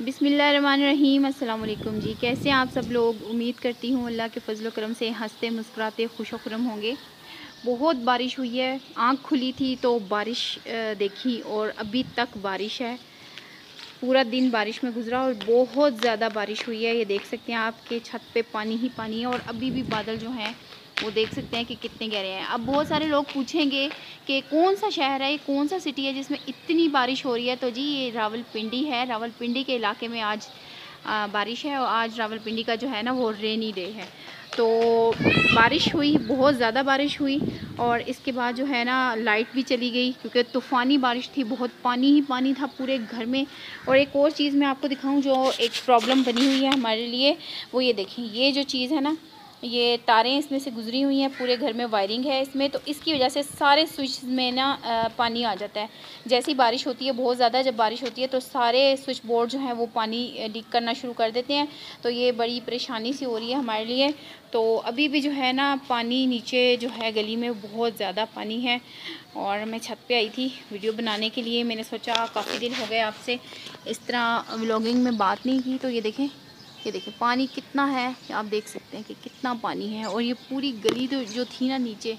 बिस्मिल्लाहिर्रहमानिर्रहीम। अस्सलाम वालेकुम जी। कैसे हैं आप सब लोग? उम्मीद करती हूँ अल्लाह के फजल करम से हंसते मुस्कुराते खुश खुरम होंगे। बहुत बारिश हुई है, आँख खुली थी तो बारिश देखी और अभी तक बारिश है। पूरा दिन बारिश में गुजरा और बहुत ज़्यादा बारिश हुई है। ये देख सकते हैं आपके छत पे पानी ही पानी है और अभी भी बादल जो हैं वो देख सकते हैं कि कितने गहरे हैं। अब बहुत सारे लोग पूछेंगे कि कौन सा शहर है, कौन सा सिटी है जिसमें इतनी बारिश हो रही है। तो जी ये रावलपिंडी है। रावलपिंडी के इलाके में आज बारिश है और आज रावलपिंडी का जो है ना वो रेनी डे है। तो बारिश हुई, बहुत ज़्यादा बारिश हुई और इसके बाद जो है ना लाइट भी चली गई क्योंकि तूफ़ानी बारिश थी, बहुत पानी ही पानी था पूरे घर में। और एक और चीज़ मैं आपको दिखाऊं जो एक प्रॉब्लम बनी हुई है हमारे लिए, वो ये देखें, ये जो चीज़ है ना, ये तारें इसमें से गुजरी हुई हैं, पूरे घर में वायरिंग है इसमें, तो इसकी वजह से सारे स्विच में ना पानी आ जाता है। जैसी बारिश होती है बहुत ज़्यादा, जब बारिश होती है तो सारे स्विच बोर्ड जो हैं वो पानी लीक करना शुरू कर देते हैं। तो ये बड़ी परेशानी सी हो रही है हमारे लिए। तो अभी भी जो है ना पानी नीचे जो है गली में बहुत ज़्यादा पानी है और मैं छत पे आई थी वीडियो बनाने के लिए। मैंने सोचा काफ़ी दिन हो गए आपसे इस तरह व्लॉगिंग में बात नहीं की। तो ये देखें, ये देखिए पानी कितना है, आप देख सकते हैं कि कितना पानी है। और ये पूरी गली तो जो थी ना नीचे,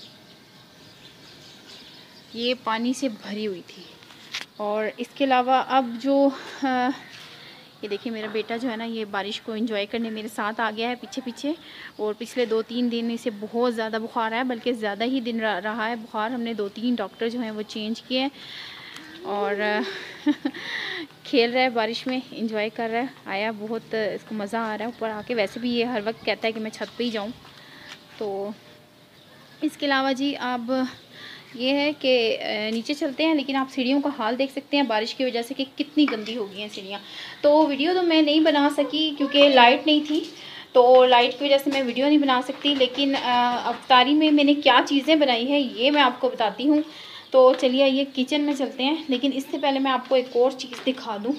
ये पानी से भरी हुई थी। और इसके अलावा अब जो ये देखिए मेरा बेटा जो है ना ये बारिश को एंजॉय करने मेरे साथ आ गया है पीछे पीछे। और पिछले 2-3 दिन इसे बहुत ज़्यादा बुखार है, बल्कि ज़्यादा ही दिन रहा है बुखार। हमने 2-3 डॉक्टर जो हैं वो चेंज किए हैं। और खेल रहा है बारिश में, एंजॉय कर रहा है, आया बहुत इसको मज़ा आ रहा है ऊपर आके। वैसे भी ये हर वक्त कहता है कि मैं छत पे ही जाऊं। तो इसके अलावा जी अब ये है कि नीचे चलते हैं, लेकिन आप सीढ़ियों का हाल देख सकते हैं बारिश की वजह से कि कितनी गंदी हो गई हैं सीढ़ियाँ। तो वीडियो तो मैं नहीं बना सकी क्योंकि लाइट नहीं थी, तो लाइट की वजह से मैं वीडियो नहीं बना सकती। लेकिन अफ्तारी में मैंने क्या चीज़ें बनाई है ये मैं आपको बताती हूँ। तो चलिए ये किचन में चलते हैं, लेकिन इससे पहले मैं आपको एक और चीज़ दिखा दूँ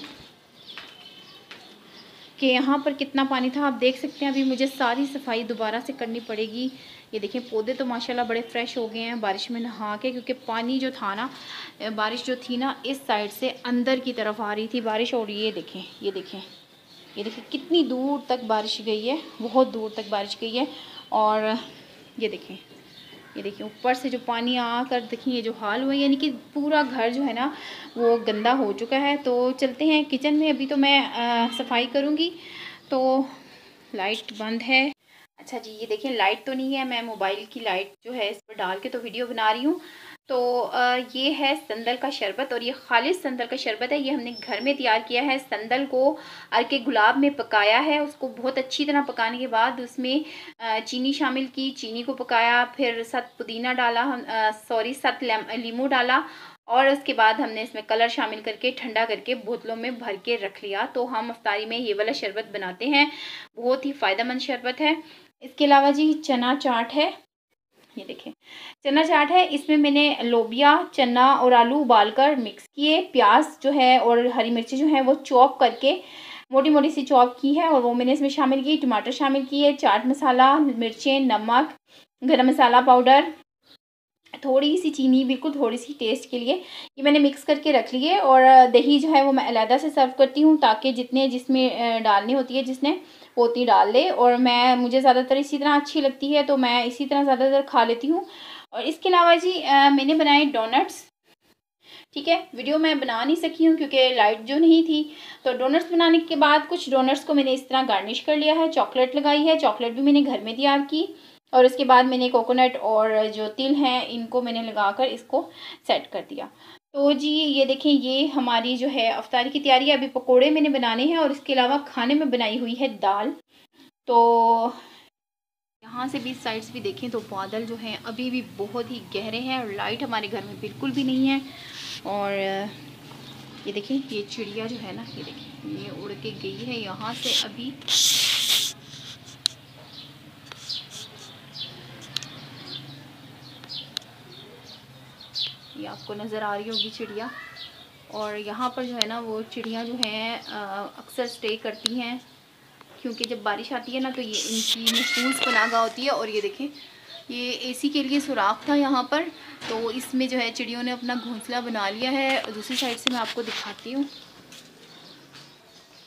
कि यहाँ पर कितना पानी था। आप देख सकते हैं अभी मुझे सारी सफाई दोबारा से करनी पड़ेगी। ये देखें पौधे तो माशाल्लाह बड़े फ्रेश हो गए हैं बारिश में नहा के, क्योंकि पानी जो था ना, बारिश जो थी ना इस साइड से अंदर की तरफ आ रही थी बारिश। और ये देखें, ये देखें, ये देखिए कितनी दूर तक बारिश गई है, बहुत दूर तक बारिश गई है। और ये देखें, ये देखिए ऊपर से जो पानी आकर देखिए ये जो हाल हुआ है, यानी कि पूरा घर जो है ना वो गंदा हो चुका है। तो चलते हैं किचन में, अभी तो मैं सफाई करूँगी। तो लाइट बंद है। अच्छा जी ये देखिए लाइट तो नहीं है, मैं मोबाइल की लाइट जो है इस पर डाल के तो वीडियो बना रही हूँ। तो ये है संदल का शरबत और ये खालिस संदल का शरबत है। ये हमने घर में तैयार किया है। संदल को अर्के गुलाब में पकाया है, उसको बहुत अच्छी तरह पकाने के बाद उसमें चीनी शामिल की, चीनी को पकाया, फिर साथ पुदीना डाला, साथ लीमू डाला और उसके बाद हमने इसमें कलर शामिल करके ठंडा करके बोतलों में भर के रख लिया। तो हम अफ्तारी में ये वाला शरबत बनाते हैं, बहुत ही फ़ायदेमंद शरबत है। इसके अलावा जी चना चाट है, ये देखें चना चाट है। इसमें मैंने लोबिया, चना और आलू उबालकर मिक्स किए, प्याज जो है और हरी मिर्ची जो है वो चॉप करके मोटी मोटी सी चॉप की है और वो मैंने इसमें शामिल की, टमाटर शामिल किए, चाट मसाला, मिर्चें, नमक, गरम मसाला पाउडर, थोड़ी सी चीनी, बिल्कुल थोड़ी सी टेस्ट के लिए, ये मैंने मिक्स करके रख लिए। और दही जो है वो मैं अलहदा से सर्व करती हूँ ताकि जितने जिसमें डालनी होती है जिसने वो उतनी डाल ले। और मुझे ज़्यादातर इसी तरह अच्छी लगती है तो मैं इसी तरह ज़्यादातर खा लेती हूँ। और इसके अलावा जी मैंने बनाए डोनट्स। ठीक है, वीडियो मैं बना नहीं सकी हूँ क्योंकि लाइट जो नहीं थी। तो डोनट्स बनाने के बाद कुछ डोनट्स को मैंने इस तरह गार्निश कर लिया है, चॉकलेट लगाई है, चॉकलेट भी मैंने घर में तैयार की। और उसके बाद मैंने कोकोनट और जो तिल हैं इनको मैंने लगाकर इसको सेट कर दिया। तो जी ये देखें ये हमारी जो है अफ्तारी की तैयारी है। अभी पकोड़े मैंने बनाने हैं और इसके अलावा खाने में बनाई हुई है दाल। तो यहाँ से भी इस साइड से भी देखें तो बादल जो हैं अभी भी बहुत ही गहरे हैं और लाइट हमारे घर में बिल्कुल भी नहीं है। और ये देखें ये चिड़िया जो है ना, ये देखें ये उड़ के गई है यहाँ से अभी। ये आपको नज़र आ रही होगी चिड़िया। और यहाँ पर जो है ना वो चिड़िया जो हैं अक्सर स्टे करती हैं क्योंकि जब बारिश आती है ना तो ये इनकी महफूज पनाह होती है। और ये देखें ये एसी के लिए सुराख था यहाँ पर, तो इसमें जो है चिड़ियों ने अपना घोंसला बना लिया है। दूसरी साइड से मैं आपको दिखाती हूँ।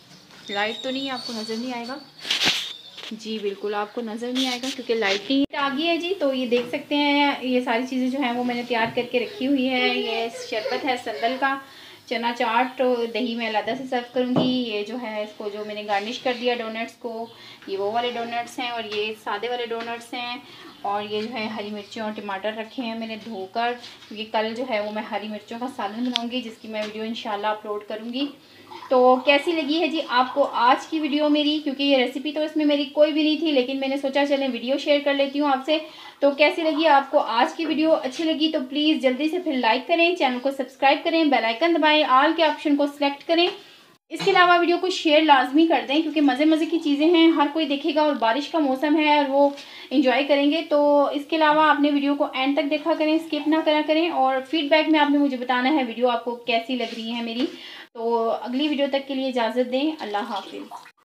लाइट तो नहीं है, आपको नज़र नहीं आएगा जी, बिल्कुल आपको नज़र नहीं आएगा क्योंकि लाइट नहीं आ गई है जी। तो ये देख सकते हैं, ये सारी चीज़ें जो हैं वो मैंने तैयार करके रखी हुई है। ये शरबत है संदल का, चना चाट, दही में अलग से सर्व करूँगी। ये जो है इसको जो मैंने गार्निश कर दिया डोनट्स को, ये वो वाले डोनट्स हैं और ये सादे वाले डोनट्स हैं। और ये जो है हरी मिर्चें और टमाटर रखे हैं मैंने धोकर, क्योंकि कल जो है वो मैं हरी मिर्चों का सालन बनाऊँगी, जिसकी मैं वीडियो इंशाल्लाह अपलोड करूँगी। तो कैसी लगी है जी आपको आज की वीडियो मेरी, क्योंकि ये रेसिपी तो इसमें मेरी कोई भी नहीं थी, लेकिन मैंने सोचा चलें वीडियो शेयर कर लेती हूँ आपसे। तो कैसी लगी आपको आज की वीडियो, अच्छी लगी तो प्लीज़ जल्दी से फिर लाइक करें, चैनल को सब्सक्राइब करें, बेल आइकन दबाएं, ऑल के ऑप्शन को सिलेक्ट करें। इसके अलावा वीडियो को शेयर लाजमी कर दें, क्योंकि मज़े मज़े की चीज़ें हैं, हर कोई देखेगा और बारिश का मौसम है और वो एंजॉय करेंगे। तो इसके अलावा आपने वीडियो को एंड तक देखा करें, स्किप ना करा करें, और फीडबैक में आपने मुझे बताना है वीडियो आपको कैसी लग रही है मेरी। तो अगली वीडियो तक के लिए इजाज़त दें, अल्लाह हाफिज़।